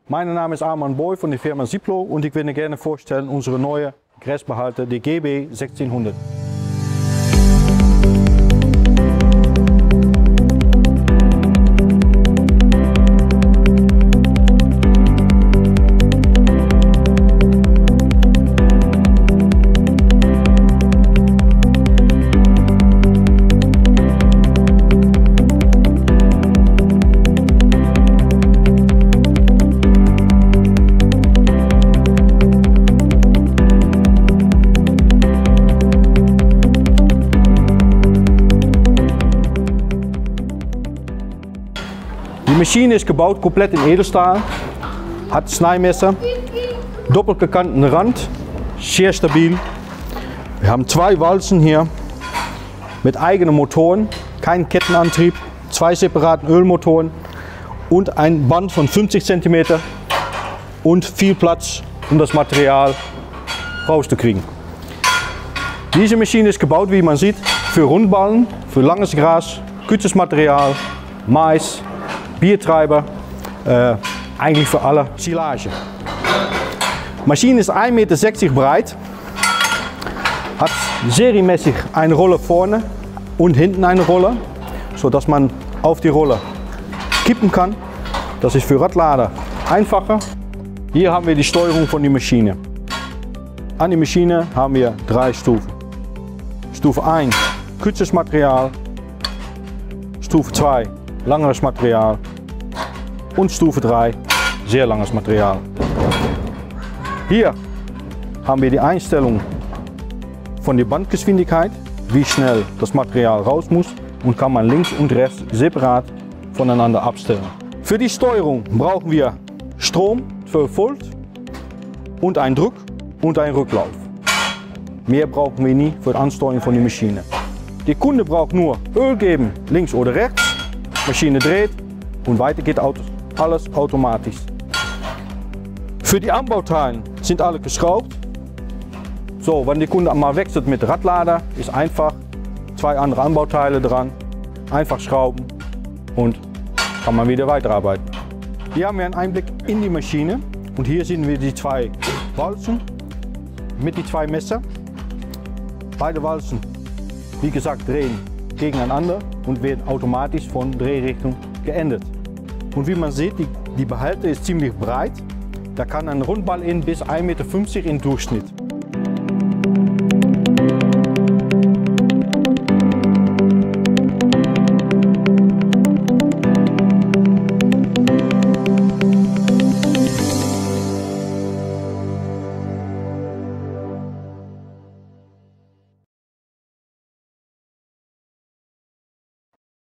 Mein Name ist Arman Boy von der Firma Ziplo und ich würde gerne vorstellen unsere neue Gräsbehalter, die GB 1600. Die Maschine ist gebaut komplett in Edelstahl, hat Schneidmesser, doppelt gekannten Rand, sehr stabil. Wir haben zwei Walzen hier mit eigenen Motoren, kein Kettenantrieb, zwei separaten Ölmotoren und ein Band von 50 cm und viel Platz, um das Material rauszukriegen. Diese Maschine ist gebaut, wie man sieht, für Rundballen, für langes Gras, kürzes Material, Mais, Biertreiber, eigentlich für alle Silage. Die Maschine ist 1,60 Meter breit, hat serienmäßig eine Rolle vorne und hinten eine Rolle, sodass man auf die Rolle kippen kann. Das ist für Radlader einfacher. Hier haben wir die Steuerung von der Maschine. An der Maschine haben wir 3 Stufen. Stufe 1, kurzes Material. Stufe 2, langeres Material. Und Stufe 3, sehr langes Material. Hier haben wir die Einstellung von der Bandgeschwindigkeit, wie schnell das Material raus muss, und kann man links und rechts separat voneinander abstellen. Für die Steuerung brauchen wir Strom, 12 Volt, und einen Druck und einen Rücklauf. Mehr brauchen wir nie für die Ansteuerung von der Maschine. Der Kunde braucht nur Öl geben, links oder rechts, Maschine dreht und weiter geht alles automatisch. Für die Anbauteilen sind alle geschraubt. So, wenn der Kunde mal wechselt mit Radlader, ist einfach 2 andere Anbauteile dran, einfach schrauben und kann man wieder weiterarbeiten. Hier haben wir einen Einblick in die Maschine und hier sehen wir die 2 Walzen mit die 2 Messer. Beide Walzen, wie gesagt, drehen gegeneinander und werden automatisch von Drehrichtung geändert. Und wie man sieht, die Behälter ist ziemlich breit. Da kann ein Rundball in bis 1,50 Meter im Durchschnitt.